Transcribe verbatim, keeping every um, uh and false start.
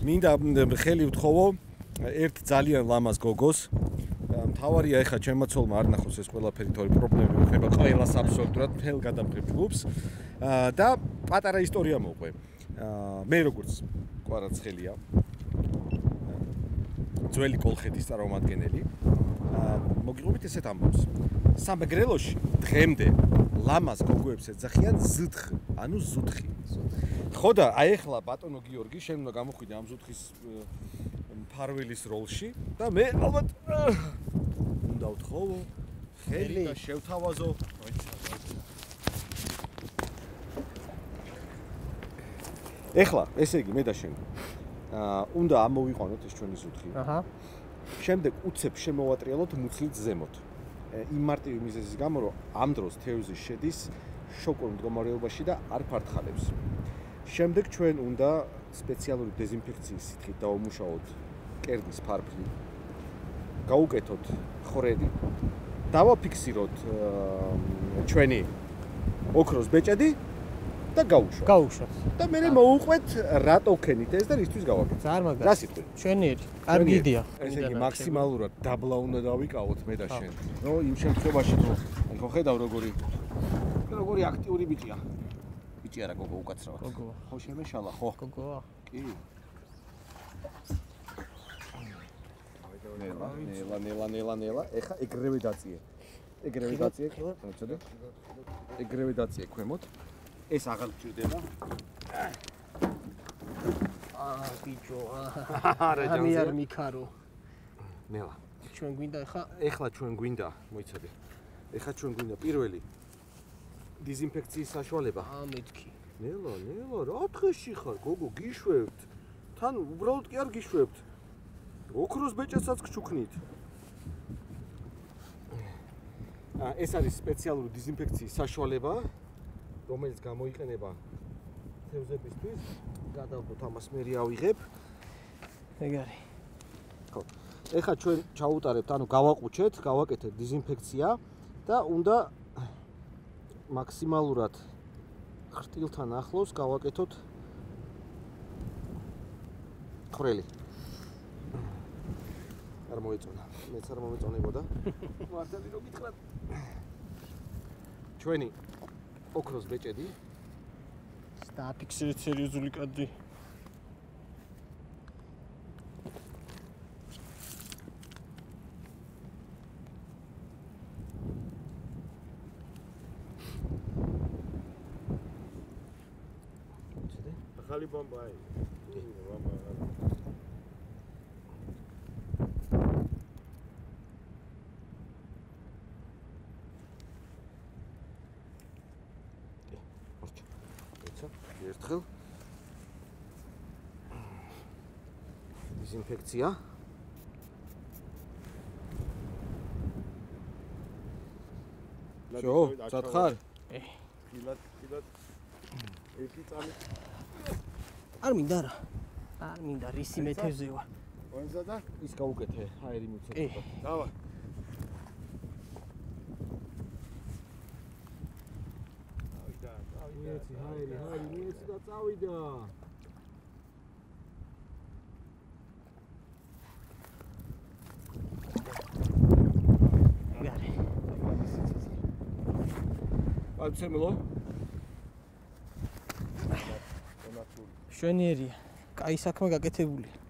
მინდა ხელი ვთხოვო ერთ ძალიან ლამაზ გოგოს. მთავარია ეხა ჩემმა ცოლმა არ ნახოს ეს ყველაფერი, თორე პრობლემები ხდება ყველას აბსოლუტურად მთელ გადამღებ ჯგუფს. და პატარა ისტორია მოყვე. მე როგორც კვარაცხელია. ძველი კოლხეთის წარმომადგენელი. მოგიყვებით ესეთ ამბავს. სამეგრელოში დღემდე ლამაზ გოგოებს ეძახიან ზუთხი, ანუ ზუთხი. ხო და აი ახლა ბატონო გიორგი შენ უნდა გამოხვიდე ამ ზუთხის მფარველის როლში და მე ალბათ უნდა ვთხოვო ხელი და შევთავაზო. ეხლა ესე იგი მე და შენ აა უნდა ამოვიყვანოთ ეს ჩვენი ზუთხი. აჰა. შემდეგ უცებ შემოვატრიალოთ მუცლით ზემოთ. იმ მარტივი მიზეზის გამო რომ ამ დროს თევზი შედის შოკურ მდგომარეობაში და არ ფართხალებს. შემდეგ ჩვენ უნდა სპეციალური დეზინფექციის სითხით დავამუშაოთ კერნის ფარფლი. გაუკეთოთ ხვრელი. დავაფიქსიროთ ჩვენი ოქროს ბეჭედი და გავუშვათ. გავუშვათ. და მე მოვუყვეთ რატო ქენით ეს და რისთვის გავაკეთეთ. ძალიან მაგარი. რა სიტყვი? ჩვენიერი. კარგი იდეა. ესე იგი მაქსიმალურად დაბლა უნდა დავიკავოთ მე და შენ. ნო იმ შემთხვევაში რომ აი ხო ხედავ როგორი როგორი აქტიური ბიჭია. ბიჭი არა გოგო უკაცრავად. გოგოა. ხო შემეშალა ხო? გოგოა. კი. ნელა ნელა ნელა ნელა ნელა ეხა ეგრევე დაწიე. ეგრევე დაწიე. მოწოდე. ეგრევე დაწიე ქვემოთ. ეს აღარ გჭირდება. აა ბიჭო. არა ამი არ მიქარო. ნელა. ჩვენ გვინდა ეხა ეხლა ჩვენ გვინდა, მოიცადე. ეხლა ჩვენ გვინდა პირველი დიზინფექციის საშუალება. აა მეთქი. ნელა, ნელა, რა დღეში ხარ, გოგო, გიშვებთ. თან უბრალოდ კი არ გიშვებთ. ოქროს ბეჭედსაც გჩუქნით. აა ეს არის სპეციალური დიზინფექციის საშუალება, რომელიც გამოიყენება თევზებისთვის. გადავდოთ ამას მე ავიღებ. ეგარი. ხო. ეხლა ჩვენ ჩაუტარებთ, ანუ გავაყუჩეთ, გავაკეთეთ დიზინფექცია და უნდა მაქსიმალურად ხრტილთან ახლოს გავაკეთოთ ხვრელი. არ მოეწონა. მეც არ მომეწონებოდა. მართალი რო გითხრათ. ჩვენი ოქროს ბეჭედი დააფიქსირეთ სერიოზული კადრი. ახალი ბომბა აი. ერთხელ დიზინფექცია. შო, წათხარ? კილად, კილად. ერთი წამი. არ მინდა რა. არ მინდა რისი მეთევზე ვარ. ვენზა და ის გაუკეთე, აერი მიცემა. კი. დავა. მიეცი, ჰაერი, ჰაერი, მიეცი და წავიდა. გარე. აიცემლო? შვენიერია. კაი საქმე გაკეთებულია.